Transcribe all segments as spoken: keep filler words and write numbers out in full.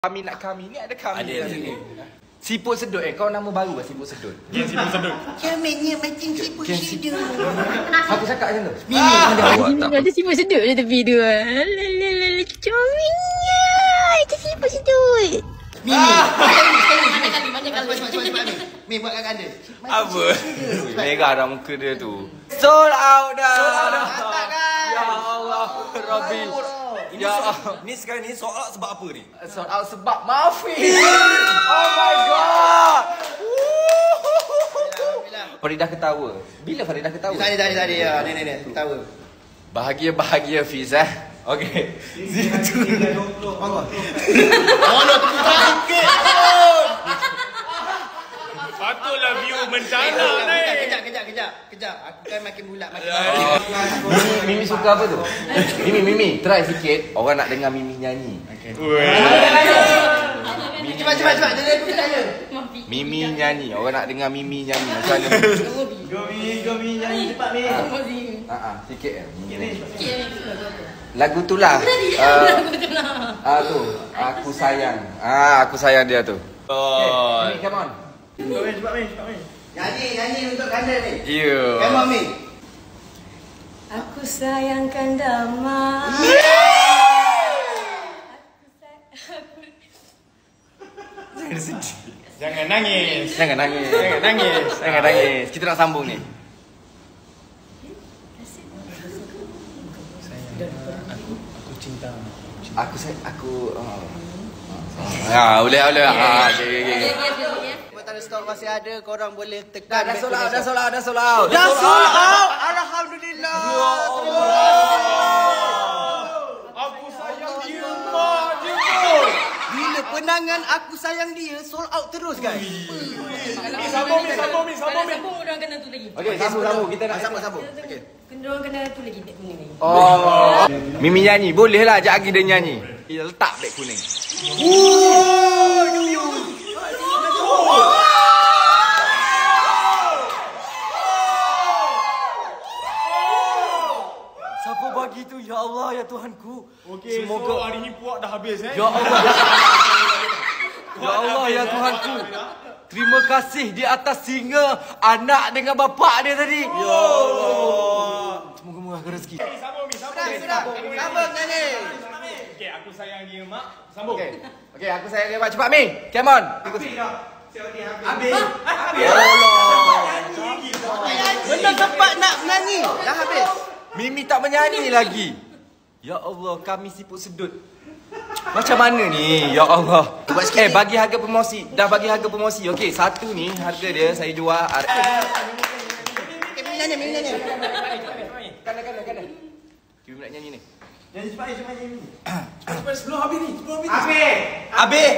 Kami nak kami ni ada kami ada ni. Siput sedut eh, kau nama baru lah Siput sedut. Gen Siput sedut. Kemennya macam siput sedut. Aku cakap macam tu. Mimi ada. Ada siput sedut je tepi tu. Lalalala comingnya. Itu siput sedut. Mimi. Banyak kali, banyak kali. Cepat, cepat, cepat. Mimi buatkan anda. Apa? Merah dah muka dia tu. Sold out dah. Sold out dah. Ya Allah, Rabbi. Ini Ya soal, ni sekarang ni soal sebab apa ni? sold out sebab Mafi. Oh my god. Faridah ketawa. Bila Faridah ketawa? Tadi, tadi, tadi. Ya, ni, ni, ni. Ketawa. Bahagia-bahagia Fiz eh. Okey. Situ. Allah. Allah, terbuka sikit. Patutlah view mencana ni. Kejap, kejap, kejap. Kejap. Aku kan makin bulat, makin Mimi, Mimi suka apa tu? Mimi, Mimi, try sikit. Orang nak dengar Mimi nyanyi. Okay. Cepat, cepat, cepat. Jadi aku tanya. Mimi nyanyi. Orang nak dengar Mimi nyanyi. Macam mana? Gomi, Gomi nyanyi cepat ni. Ha ah, sikit eh. Lagu tu lah. Uh, ah tu, aku sayang. Ah, aku sayang dia tu. Oh. Mimi, come on. Gomi cepat ni, cepat ni. Nyanyi, nyanyi untuk kanda ni. You. Come on, Mi. Aku sayangkan damai. Jangan sedih. Jangan nangis. Jangan nangis. Jangan nangis. Jangan nangis. Kita nak sambung ni. Aku cinta. Aku saya aku oh. Ya, boleh boleh. Ah, okey okey. Buat stok masih ada, korang boleh tekan. Dah sold out, dah sold out, dah sold out. Dah sold out. Alhamdulillah. Aku sayang dia, mak dia tu. Bila penangan aku sayang dia sold out terus guys. Mi sambung, mi sambung, mi sambung, mi. Sambung orang kena tu lagi. Okey, sambung-sambung kita nak Sambung, sambung. Okey. Kena orang kena tu lagi dek kuning lagi. Oh. Mimi nyanyi, boleh lah ajak lagi dia nyanyi. Kita letak beg kuning. Siapa bagi tu? Ya Allah, ya Tuhanku. Okey, Semoga so hari ni puak dah habis eh. Ya Allah. Ya Allah, ya Tuhanku. Terima kasih di atas singa anak dengan bapak dia tadi. Ya Allah. Semoga murahkan rezeki. Mi sambung, mi sambung. Sudah, sudah. Sambung nyanyi. Okey, aku sayang dia, mak. Sambung. Okey. Okey, aku sayang dia. Cepat Mi. Come on. Habis dah. Habis. Habis. Ya Allah. Belum sempat nak menyanyi. Dah habis. Mimi tak menyanyi lagi. Ya Allah, kami siput sedut. Macam mana ni? Ya Allah. Buat sikit Eh, ni. bagi harga promosi. Dah bagi harga promosi. Okey, satu ni harga dia saya jual. Okey, Mimi nyanyi, Mimi nyanyi. Kanan, kanan, kanan. Mimi nak nyanyi ni. Jangan cepat ni, cepat ni. Cepat sebelum habis ni, sebelum habis. Habis. Habis.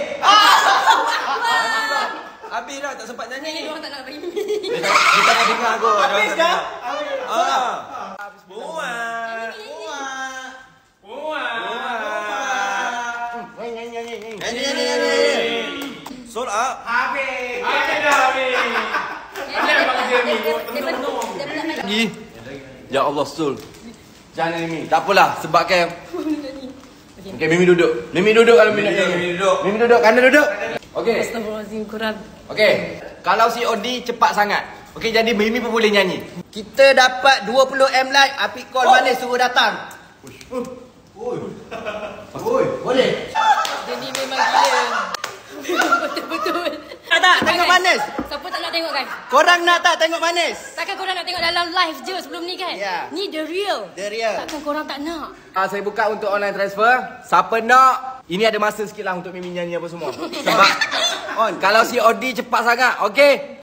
Habis dah, tak sempat nyanyi. Dia orang tak nak bagi Mimi. Dia tak, dia tak nak dengar aku. Habis dah. Ah. Buat. Buat. Nyanyi, nyanyi, nyanyi. Nyanyi, nyanyi, nyanyi. Sold out. Habis. Habis dah habis. Ada bang Jeremy. Lagi. Ya Allah, Sul. Jangan Mimi. Tak apalah, sebabkan okey, Mimi duduk. Mimi duduk kalau Mimi nak nyanyi. Mimi duduk. Mimi duduk, Anda duduk. Okey. Astagfirullahalazim kurang. Okey. Kalau si Odi cepat sangat. Okey, jadi Mimi pun boleh nyanyi. Kita dapat dua puluh M like. Api call mana suruh datang. Oi. Boleh. Dia ni memang gila. Betul-betul. Tak tak, tengok manis. Siapa tak nak tengok kan? Korang nak tak tengok manis? Takkan korang nak tengok dalam live je sebelum ni kan? Ya. Ni the real. The real. Takkan korang tak nak? Ah, saya buka untuk online transfer. Siapa nak? Ini ada masa sikit lah untuk Mimi nyanyi apa semua. Sebab on. Kalau si Odi cepat sangat, okey.